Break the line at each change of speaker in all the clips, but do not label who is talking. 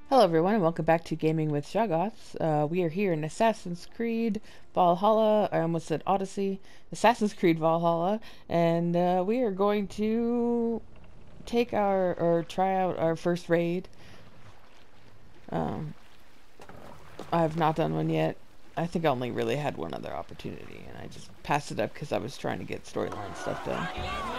Hello everyone and welcome back to Gaming with Shoggoths. We are here in Assassin's Creed Valhalla. I almost said Odyssey. Assassin's Creed Valhalla. And we are going to take or try out our first raid. Um, I have not done one yet. I think I only really had one other opportunity and I just passed it up because I was trying to get storyline stuff done.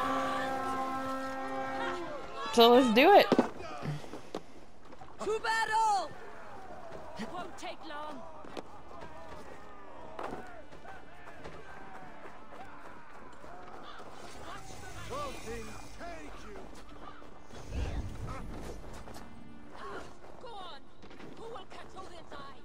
So let's do it!
To battle! It won't take long. Go on. Who will catch Odin's eye?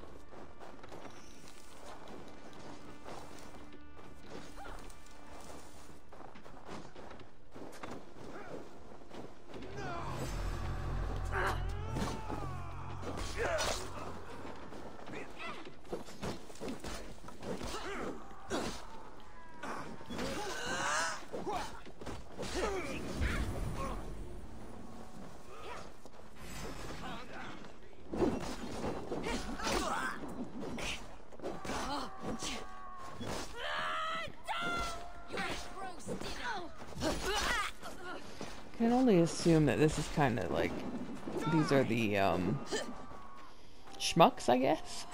I can only assume that this is kind of like, these are the, schmucks, I guess?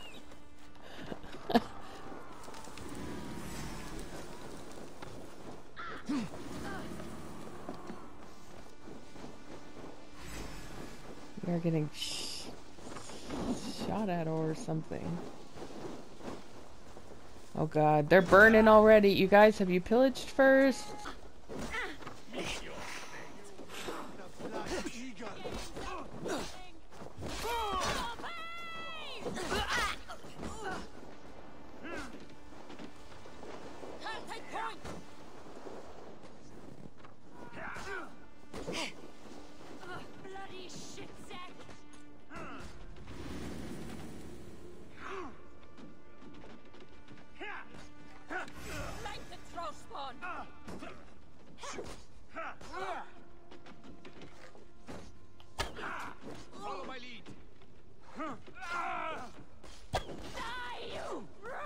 We are getting shot at or something. Oh god, they're burning already. You guys, have you pillaged first?
Bloody shit sack! Like the throw spawn!
Follow my lead.
Die, you!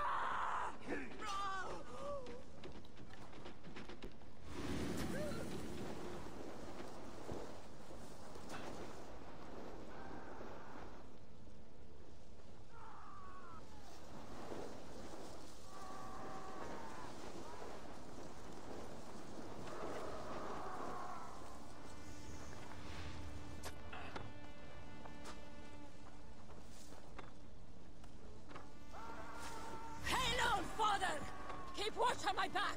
Hail on, father! Keep watch on my back!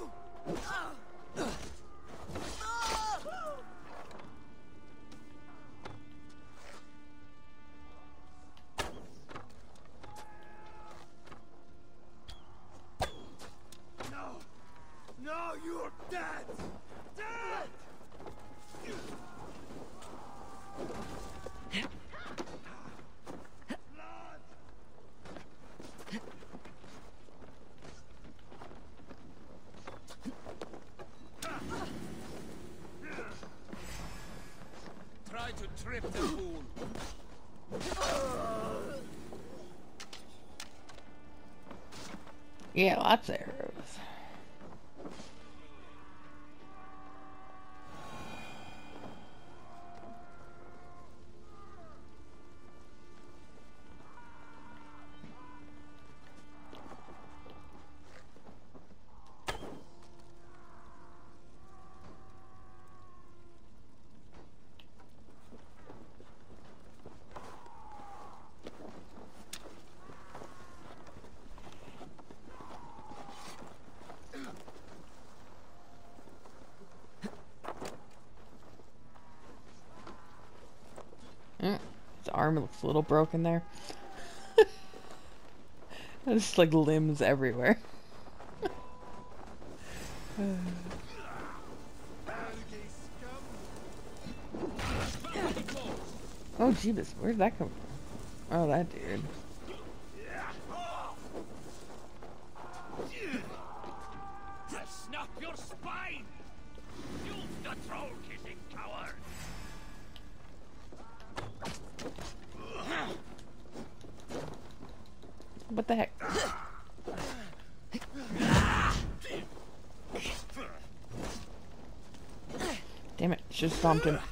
No! No, you're dead! Dead! Blood! Try to trip the fool.
Yeah, lots of arrows. His arm looks a little broken there. There's like limbs everywhere. Oh Jeebus, where'd that come from? Oh, that dude.
I'll snap your spine! You the troll-kissing coward!
What the heck? Damn it, should have stomped him.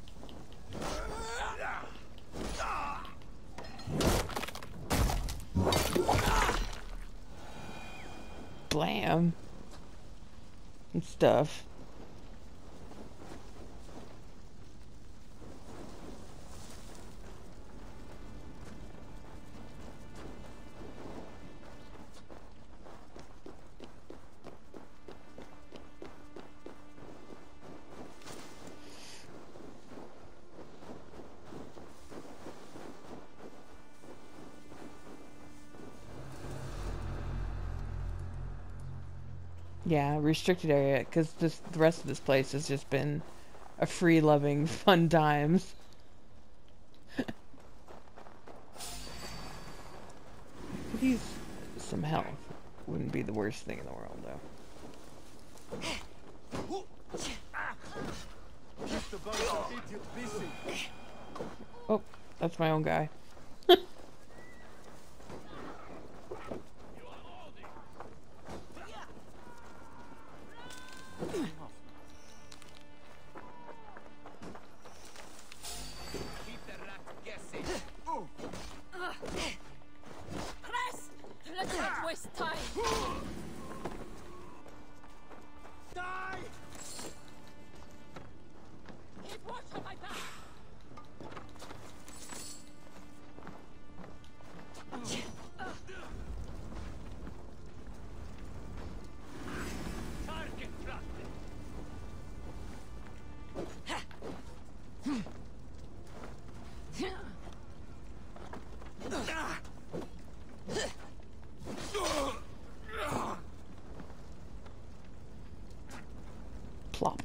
Blam. And stuff. Yeah, restricted area, because the rest of this place has just been a free-loving, fun times. Could use some health. Wouldn't be the worst thing in the world, though. Oh, that's my own guy.
Keep the rat guessing.
Press! Let's not waste time!
Die!
Keep watch on my back!
Target trusted.
Plop.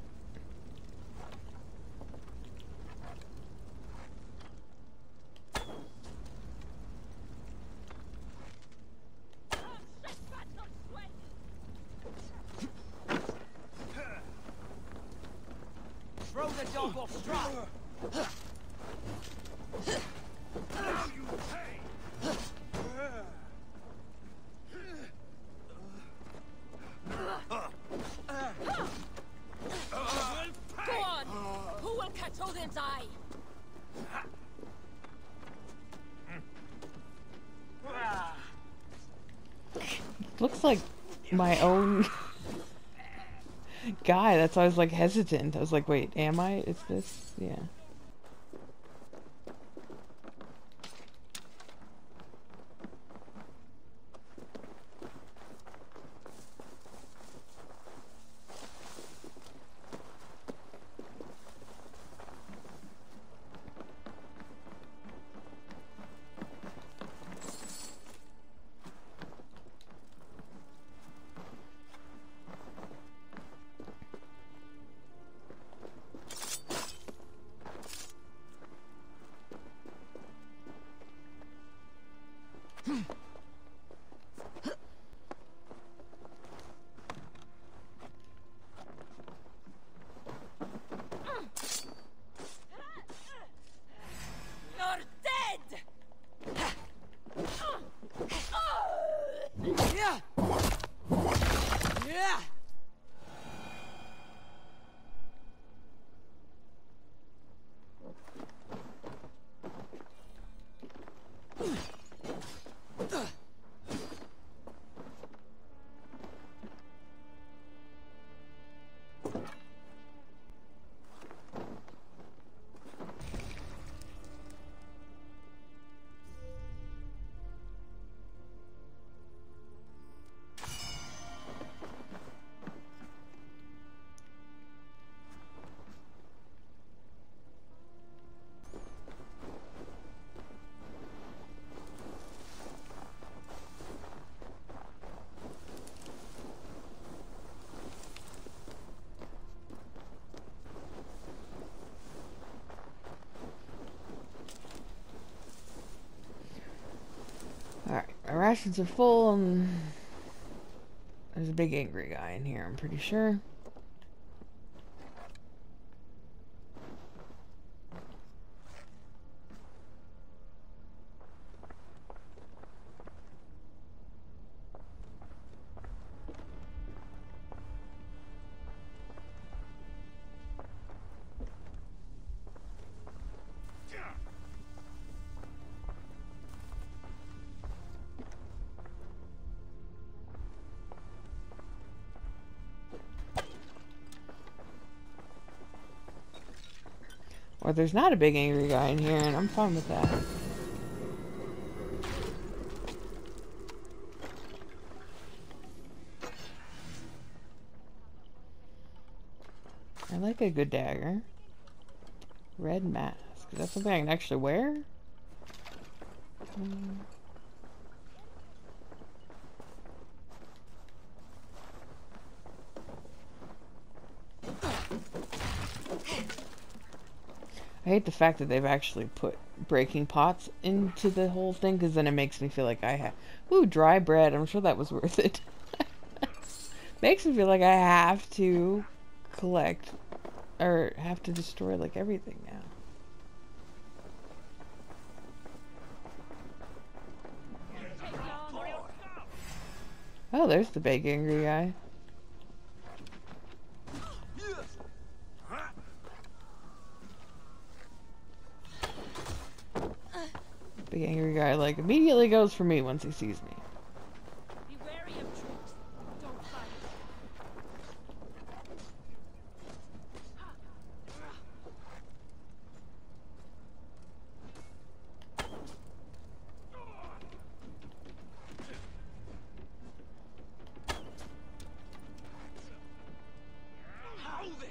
Throw the dog off stride. Now you pay.
Go on! Who will catch Odin's eye?
Looks like my own guy. That's why I was like hesitant. I was like, wait, am I? Is this? Yeah.
You're dead!
Yeah. Yeah.
Alright, my rations are full and there's a big angry guy in here, I'm pretty sure. Or there's not a big angry guy in here, and I'm fine with that. I like a good dagger. Red mask. Is that something I can actually wear? I hate the fact that they've actually put breaking pots into the whole thing, because then it makes me feel like I have... Ooh, dry bread. I'm sure that was worth it. Makes me feel like I have to collect, or have to destroy, like, everything now. Oh, there's the big angry guy. Big angry guy, like, immediately goes for me once he sees me.
Be wary of troops. Don't fight.
Hold it!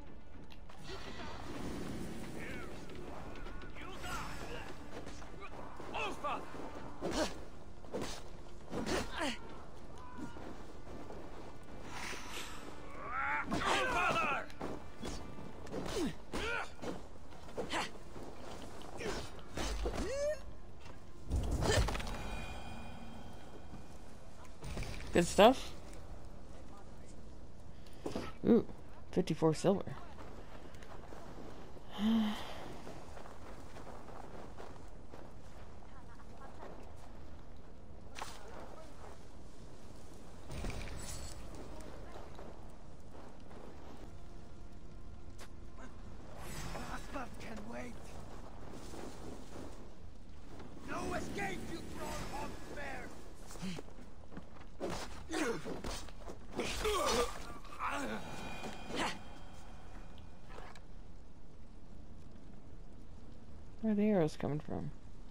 You die! Oh, father! Oh, father!
Good stuff. Ooh, 54 silver.
Asbab can wait. No escape, you thrown hog bear!
Where are the arrows coming from?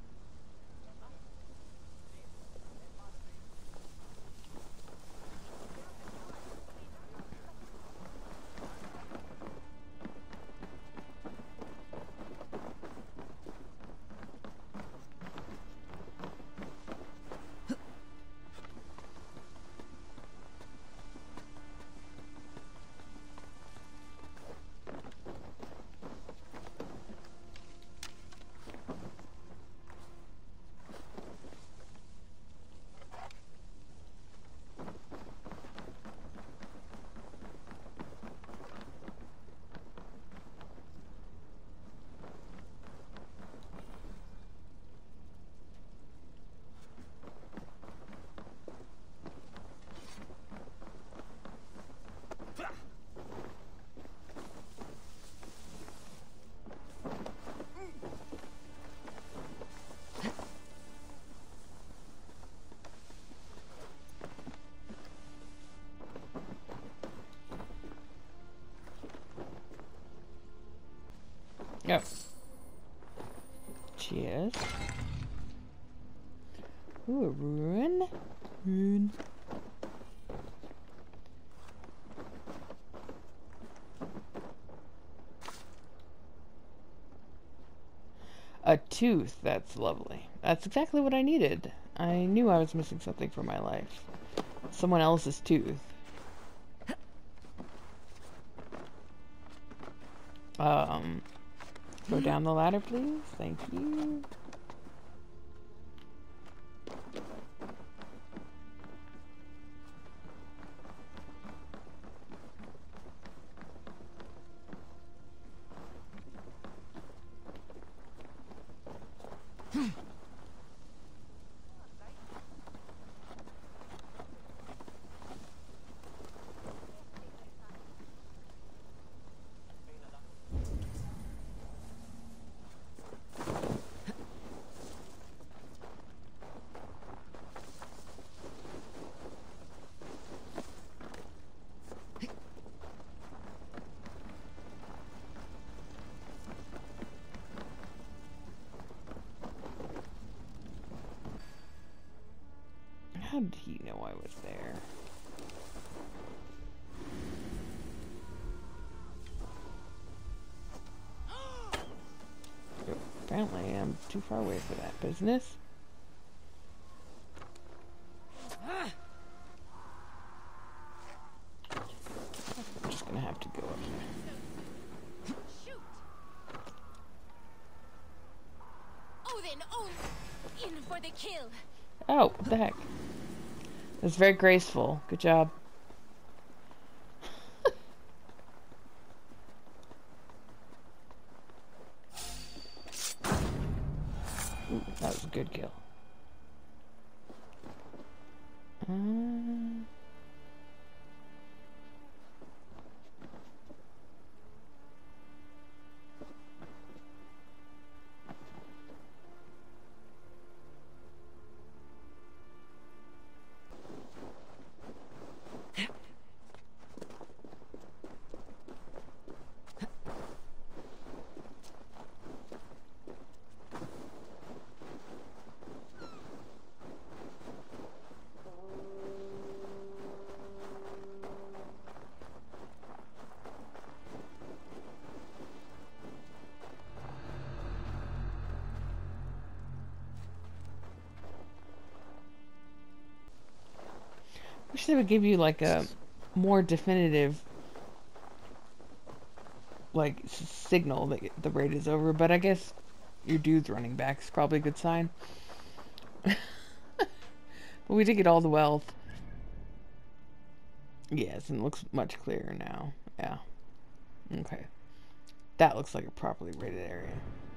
Yep. Cheers. Ooh, a rune. Rune. A tooth. That's lovely. That's exactly what I needed. I knew I was missing something from my life. Someone else's tooth. Go down the ladder, please. Thank you. How did he know I was there? Apparently I'm too far away for that business. I'm just gonna have to go up there.
Shoot! Odin, in for the kill.
Oh, what the heck? That's very graceful. Good job. Ooh, that was a good kill. Wish they would give you like a more definitive like signal that the raid is over, but I guess your dude's running back is probably a good sign. But we did get all the wealth. Yes, and it looks much clearer now. Yeah. Okay. That looks like a properly rated area.